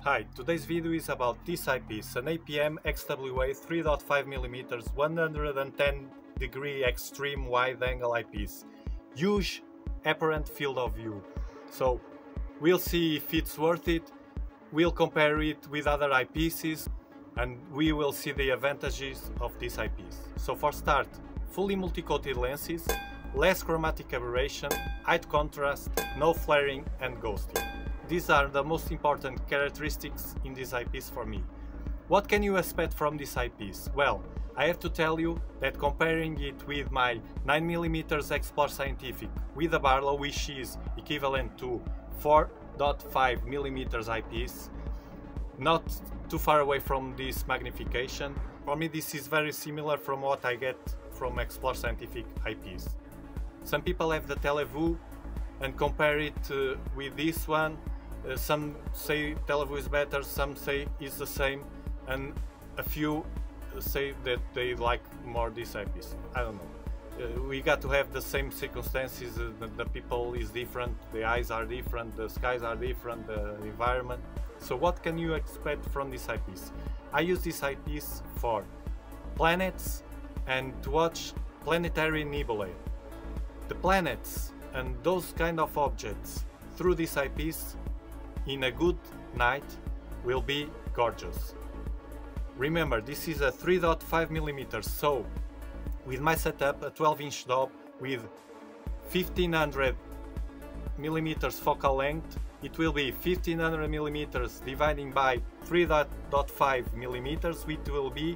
Hi, today's video is about this eyepiece, an APM XWA 3.5mm 110 degree extreme wide angle eyepiece. Huge apparent field of view. So we'll see if it's worth it, we'll compare it with other eyepieces and we will see the advantages of this eyepiece. So for start, fully multi-coated lenses, less chromatic aberration, high contrast, no flaring and ghosting. These are the most important characteristics in this eyepiece for me. What can you expect from this eyepiece? Well, I have to tell you that comparing it with my 9mm Explore Scientific with a Barlow, which is equivalent to 4.5mm eyepiece, not too far away from this magnification. For me this is very similar from what I get from Explore Scientific eyepiece. Some people have the Televue and compare it with this one. Some say Televue is better, some say it's the same, and a few say that they like more this eyepiece. I don't know. We got to have the same circumstances, the people is different, the eyes are different, the skies are different, the environment. So what can you expect from this eyepiece? I use this eyepiece for planets and to watch planetary nebulae. The planets and those kind of objects through this eyepiece in a good night will be gorgeous. Remember, this is a 3.5mm, so with my setup, a 12-inch Dob with 1500mm focal length, it will be 1500mm dividing by 3.5mm, which will be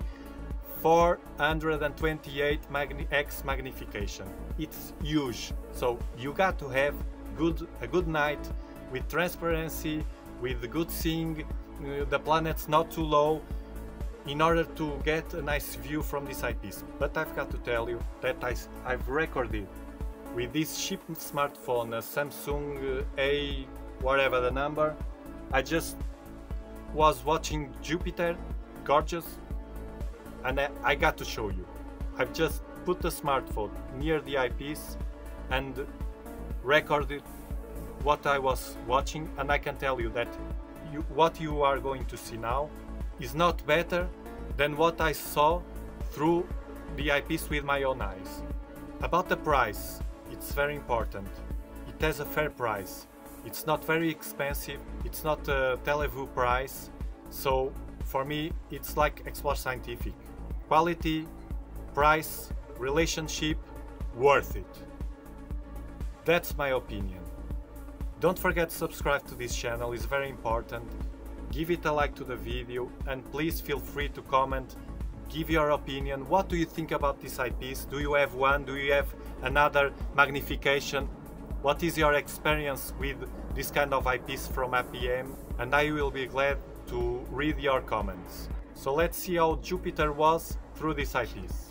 428 x magnification. It's huge, so you got to have a good night with transparency, with good seeing, the planets not too low, in order to get a nice view from this eyepiece. But I've got to tell you that I've recorded with this cheap smartphone, a Samsung A whatever the number. I just was watching Jupiter, gorgeous, and I got to show you. I've just put the smartphone near the eyepiece and recorded what I was watching, and I can tell you that what you are going to see now is not better than what I saw through the eyepiece with my own eyes. About the price, it's very important. It has a fair price. It's not very expensive, it's not a Televue price, so for me it's like Explore Scientific. Quality, price, relationship, worth it. That's my opinion. Don't forget to subscribe to this channel, it's very important. Give it a like to the video and please feel free to comment, give your opinion. What do you think about this eyepiece? Do you have one? Do you have another magnification? What is your experience with this kind of eyepiece from APM? And I will be glad to read your comments. So let's see how Jupiter was through this eyepiece.